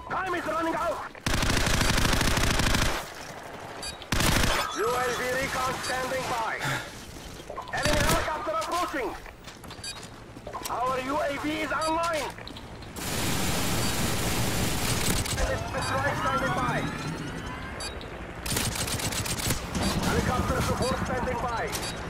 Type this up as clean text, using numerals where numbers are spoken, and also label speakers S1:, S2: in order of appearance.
S1: Time is running out! UAV recon standing by. Enemy helicopter approaching. Our UAV is online. Destroy standing by. Helicopter support standing by.